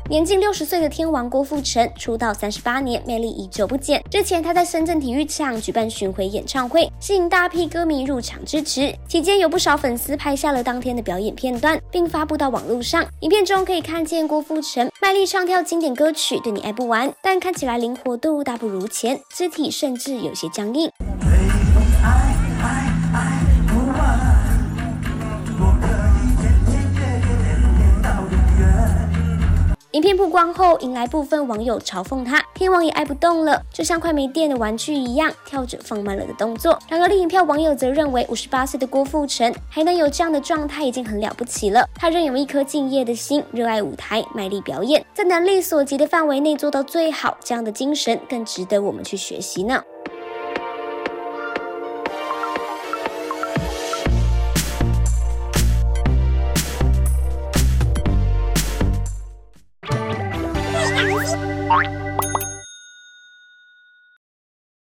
年近60岁的天王郭富城出道38年，魅力依旧不减。之前他在深圳体育场举办巡回演唱会，吸引大批歌迷入场支持。期间有不少粉丝拍下了当天的表演片段，并发布到网络上。影片中可以看见郭富城卖力唱跳经典歌曲《对你爱不完》，但看起来灵活度大不如前，肢体甚至有些僵硬。影片曝光后，引来部分网友嘲讽他：“天王也爱不动了，就像快没电的玩具一样，跳着放慢了的动作。”然而，另一票网友则认为，58岁的郭富城还能有这样的状态已经很了不起了。他仍有一颗敬业的心，热爱舞台，卖力表演，在能力所及的范围内做到最好，这样的精神更值得我们去学习呢。